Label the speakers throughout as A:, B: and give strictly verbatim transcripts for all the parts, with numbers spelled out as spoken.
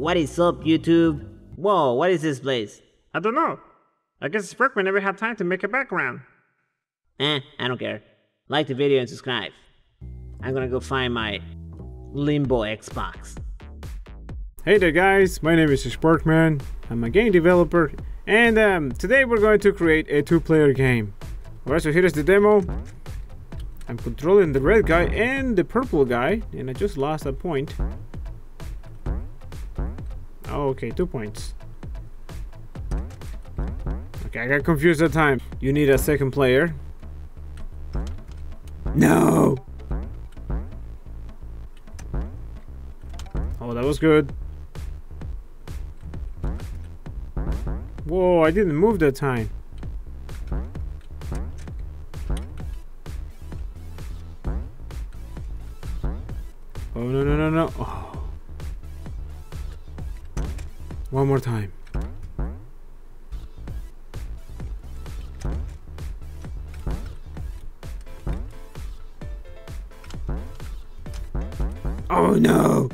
A: What is up, YouTube? Whoa, what is this place?
B: I don't know. I guess Sparckman never had time to make a background.
A: Eh, I don't care. Like the video and subscribe. I'm gonna go find my Limbo Xbox.
B: Hey there guys, my name is Sparckman. I'm a game developer, and um, today we're going to create a two-player game. Alright, so here is the demo. I'm controlling the red guy and the purple guy, and I just lost a point. Oh, okay, two points. Okay, I got confused that time. You need a second player. No! Oh, that was good. Whoa, I didn't move that time. Oh, no, no, no, no. Oh. One more time. Oh no!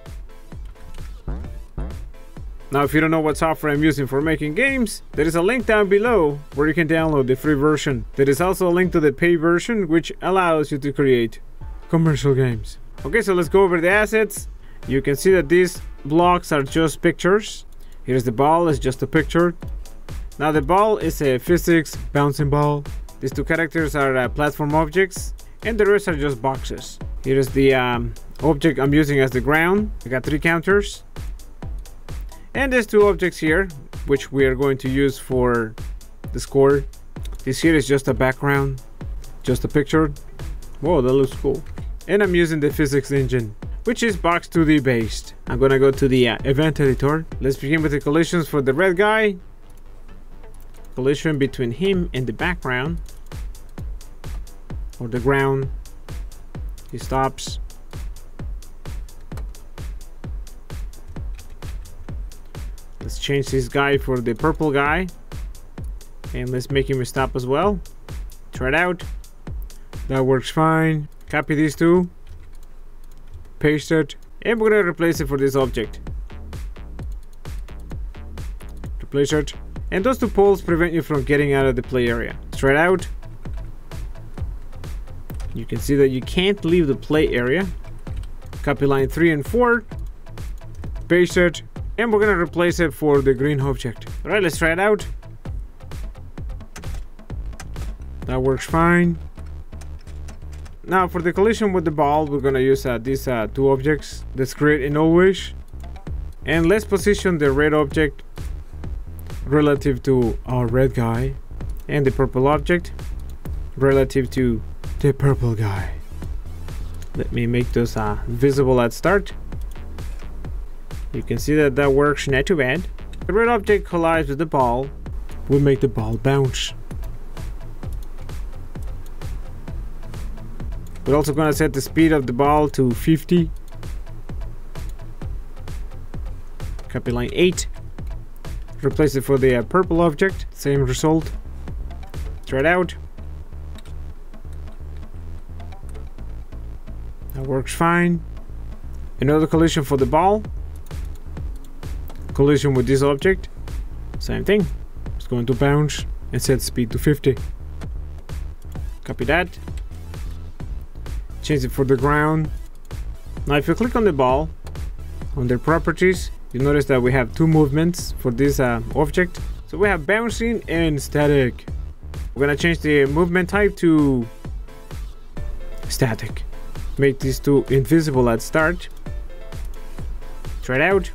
B: Now, if you don't know what software I'm using for making games, there is a link down below where you can download the free version. There is also a link to the paid version, which allows you to create commercial games. Okay, so let's go over the assets. You can see that these blocks are just pictures. Here's the ball, it's just a picture. Now the ball is a physics bouncing ball. These two characters are uh, platform objects, and the rest are just boxes. Here's the um, object I'm using as the ground. I got three counters. And there's two objects here, which we are going to use for the score. This here is just a background, just a picture. Whoa, that looks cool. And I'm using the physics engine, which is box two D based. I'm gonna go to the uh, event editor. Let's begin with the collisions for the red guy. Collision between him and the background, or the ground. He stops. Let's change this guy for the purple guy, and let's make him stop as well. Try it out. That works fine. Copy these two, paste it, and we're gonna replace it for this object. Replace it. And those two poles prevent you from getting out of the play area. Try it out. You can see that you can't leave the play area. Copy line three and four, paste it, and we're gonna replace it for the green object. Alright, let's try it out. That works fine. Now for the collision with the ball, we're gonna use uh, these uh, two objects. Let's create an always, and let's position the red object relative to our red guy, and the purple object relative to the purple guy. Let me make those uh, visible at start. You can see that that works not too bad. The red object collides with the ball, will make the ball bounce. We're also going to set the speed of the ball to fifty. Copy line eight. Replace it for the uh, purple object. Same result. Try it out. That works fine. Another collision for the ball. Collision with this object. Same thing. It's going to bounce and set speed to fifty. Copy that. Change it for the ground. Now if you click on the ball, on their properties, you notice that we have two movements for this uh, object. So we have bouncing and static. We're gonna change the movement type to static. Make these two invisible at start. Try it out.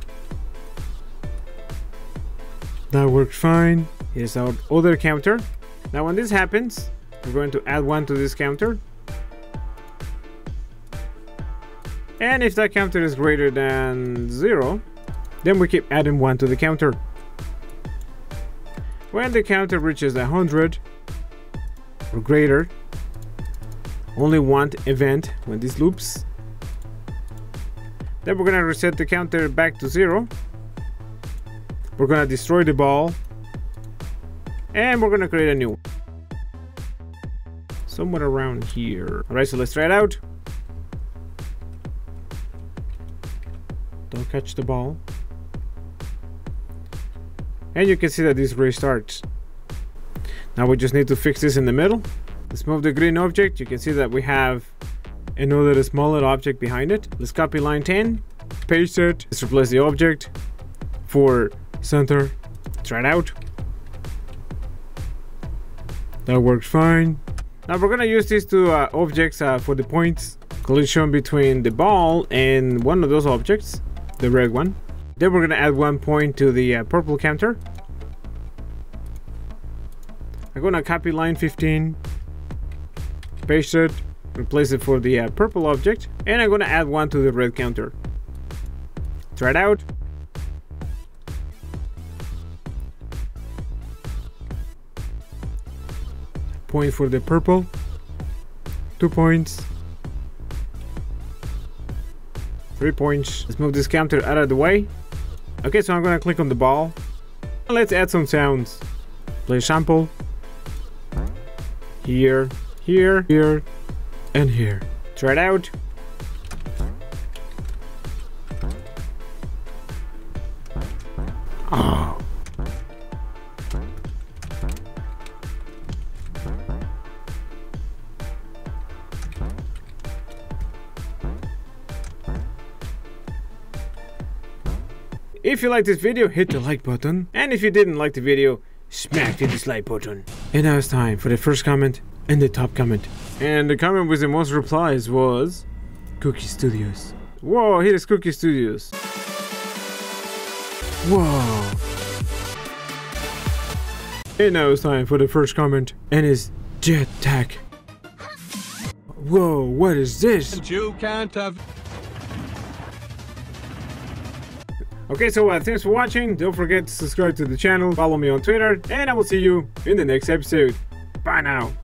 B: That works fine. Here's our other counter. Now when this happens, we're going to add one to this counter. And if that counter is greater than zero, then we keep adding one to the counter. When the counter reaches one hundred or greater, only one event when this loops. Then we're gonna reset the counter back to zero. We're gonna destroy the ball, and we're gonna create a new one. Somewhere around here. Alright, so let's try it out. Don't catch the ball. and you can see that this restarts. Now we just need to fix this in the middle. Let's move the green object. You can see that we have another smaller object behind it. Let's copy line ten, paste it. Let's replace the object for center. Try it out. That works fine. Now we're gonna use these two uh, objects uh, for the points collision between the ball and one of those objects, the red one. Then we're gonna add one point to the uh, purple counter. I'm gonna copy line fifteen, paste it, replace it for the uh, purple object, and I'm gonna add one to the red counter. Try it out. Point for the purple, two points, three points. Let's move this counter out of the way. Okay, so I'm gonna click on the ball. Let's add some sounds. Play sample. Here, here, here, and here. Try it out. Oh. If you liked this video, hit the like button. And if you didn't like the video, smack the dislike button. And now it's time for the first comment and the top comment. And the comment with the most replies was Cookie Studios. Whoa, here's Cookie Studios. Whoa. And now it's time for the first comment, and it's Jetpack. Whoa, what is this?
C: And you can't have.
B: Okay, so uh, thanks for watching. Don't forget to subscribe to the channel, follow me on Twitter, and I will see you in the next episode. Bye now.